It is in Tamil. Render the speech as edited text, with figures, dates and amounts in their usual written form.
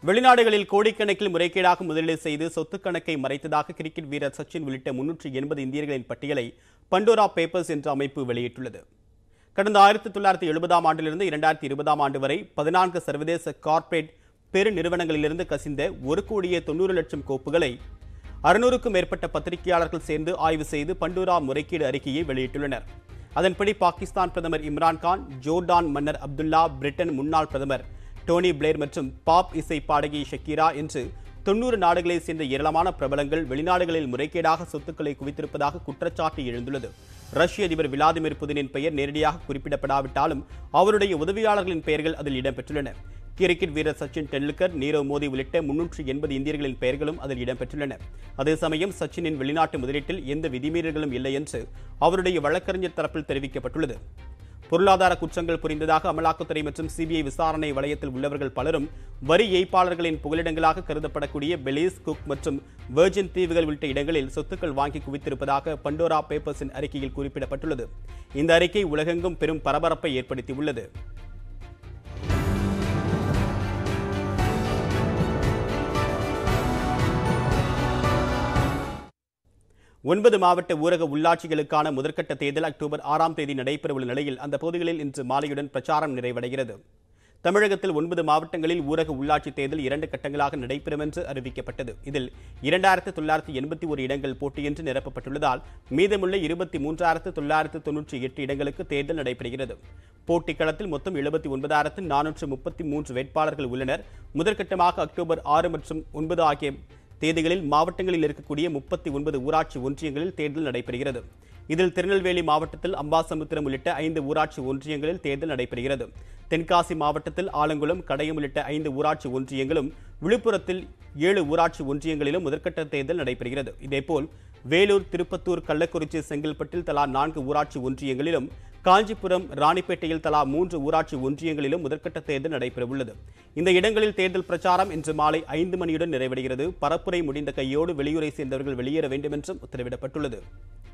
வெளிநாடுகளில் கோடிக்கணக்கில் முறைகேடாக முதலீடு செய்து சொத்து கணக்கை மறைத்ததாக கிரிக்கெட் வீரர் சச்சின் உள்ளிட்ட 380 இந்தியர்களின் பட்டியலை பண்டோரா பேப்பர்ஸ் என்ற அமைப்பு வெளியிட்டுள்ளது. கடந்த 1970ஆம் ஆண்டிலிருந்து 2020ஆம் ஆண்டு வரை 14 சர்வதேச கார்ப்பரேட் பெருநிறுவனங்களிலிருந்து கசிந்த 1,90,00,000 கோப்புகளை 600க்கும் மேற்பட்ட பத்திரிகையாளர்கள் சேர்ந்து ஆய்வு செய்து பண்டோரா முறைகேடு அறிக்கையை வெளியிட்டுள்ளனர். அதன்படி பாகிஸ்தான் பிரதமர் இம்ரான்கான், ஜோர்டான் மன்னர் அப்துல்லா, பிரிட்டன் முன்னாள் பிரதமர் டோனி பிளேர் மற்றும் பாப் இசை பாடகி ஷக்கீரா என்று 90 நாடுகளைச் சேர்ந்த ஏராளமான பிரபலங்கள் வெளிநாடுகளில் முறைகேடாக சொத்துக்களை குவித்திருப்பதாக குற்றச்சாட்டு எழுந்துள்ளது. ரஷ்ய அதிபர் விளாடிமிர் புதினின் பெயர் நேரடியாக குறிப்பிடப்படாவிட்டாலும் அவருடைய உதவியாளர்களின் பெயர்கள் அதில் இடம்பெற்றுள்ளன. கிரிக்கெட் வீரர் சச்சின் டெண்டுல்கர், நீரவ் மோடி உள்ளிட்ட 380 இந்தியர்களின் பெயர்களும் அதில் இடம்பெற்றுள்ளன. அதே சமயம் சச்சினின் வெளிநாட்டு முதலீட்டில் எந்த விதிமீறல்களும் இல்லை என்று அவருடைய வழக்கறிஞர் தரப்பில் தெரிவிக்கப்பட்டுள்ளது. பொருளாதார குற்றங்கள் புரிந்ததாக அமலாக்கத்துறை மற்றும் சிபிஐ விசாரணை வளையத்தில் உள்ளவர்கள் பலரும் வரி ஏய்ப்பாளர்களின் புகலிடங்களாக கருதப்படக்கூடிய பெலிஸ், குக் மற்றும் வெர்ஜின் தீவுகள் உள்ளிட்ட இடங்களில் சொத்துக்கள் வாங்கி குவித்திருப்பதாக பண்டோரா பேப்பர்ஸின் அறிக்கையில் குறிப்பிடப்பட்டுள்ளது. இந்த அறிக்கை உலகெங்கும் பெரும் பரபரப்பை ஏற்படுத்தியுள்ளது. 9 மாவட்ட ஊரக உள்ளாட்சிகளுக்கான முதற்கட்ட தேர்தல் அக்டோபர் 6ஆம் தேதி நடைபெறவுள்ள நிலையில் அந்த பகுதிகளில் இன்று மாலையுடன் பிரச்சாரம் நிறைவடைகிறது. தமிழகத்தில் 9 மாவட்டங்களில் ஊரக உள்ளாட்சி தேர்தல் 2 கட்டங்களாக நடைபெறும் என்று அறிவிக்கப்பட்டது. இதில் 2981 இடங்கள் போட்டியின்றி நிரப்பப்பட்டுள்ளதால் மீதமுள்ள 23,998 இடங்களுக்கு தேர்தல் நடைபெறுகிறது. போட்டிக் களத்தில் மொத்தம் 79,433 வேட்பாளர்கள் உள்ளனர். முதற்கட்டமாக அக்டோபர் 6 மற்றும் 9 ஆகிய தேதிகளில் மாவட்டங்களில் இருக்கக்கூடிய 39 ஊராட்சி ஒன்றியங்களில் தேர்தல் நடைபெறுகிறது. இதில் திருநெல்வேலி மாவட்டத்தில் அம்பாசமுத்திரம் உள்ளிட்ட 5 ஊராட்சி ஒன்றியங்களில் தேர்தல் நடைபெறுகிறது. தென்காசி மாவட்டத்தில் ஆலங்குளம், கடையம் உள்ளிட்ட 5 ஊராட்சி ஒன்றியங்களும், விழுப்புரத்தில் 7 ஊராட்சி ஒன்றியங்களிலும் முதற்கட்ட தேர்தல் நடைபெறுகிறது. இதேபோல் வேலூர், திருப்பத்தூர், கள்ளக்குறிச்சி, செங்கல்பட்டில் தலா 4 ஊராட்சி ஒன்றியங்களிலும், காஞ்சிபுரம், ராணிப்பேட்டையில் தலா 3 ஊராட்சி ஒன்றியங்களிலும் முதற்கட்ட தேர்தல் நடைபெறவுள்ளது. இந்த இடங்களில் தேர்தல் பிரச்சாரம் இன்று மாலை 5 மணியுடன் நிறைவடைகிறது. பரப்புரை முடிந்த கையோடு வெளியூரை சேர்ந்தவர்கள் வெளியேற வேண்டும் என்றும் உத்தரவிடப்பட்டுள்ளது.